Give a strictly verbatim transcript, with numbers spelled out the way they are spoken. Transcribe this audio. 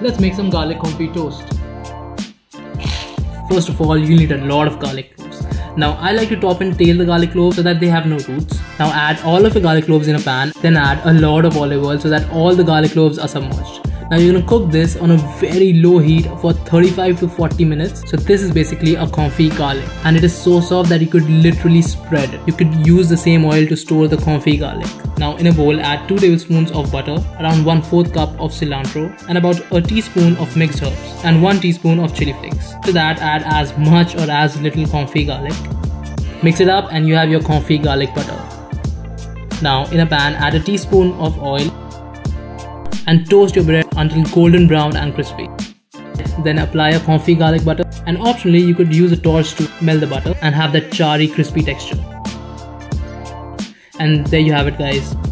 let's make some garlic confit toast. First of all, you need a lot of garlic cloves. Now I like to top and tail the garlic cloves so that they have no roots. Now add all of the garlic cloves in a pan, then add a lot of olive oil so that all the garlic cloves are submerged. Now you're gonna cook this on a very low heat for thirty-five to forty minutes. So this is basically a confit garlic, and it is so soft that you could literally spread it. You could use the same oil to store the confit garlic. Now in a bowl, add two tablespoons of butter, around one fourth cup of cilantro, and about a teaspoon of mixed herbs, and one teaspoon of chili flakes. To that, add as much or as little confit garlic. Mix it up and you have your confit garlic butter. Now in a pan, add a teaspoon of oil and toast your bread until golden brown and crispy. Then apply a confit garlic butter, and optionally you could use a torch to melt the butter and have that charry crispy texture. And there you have it, guys.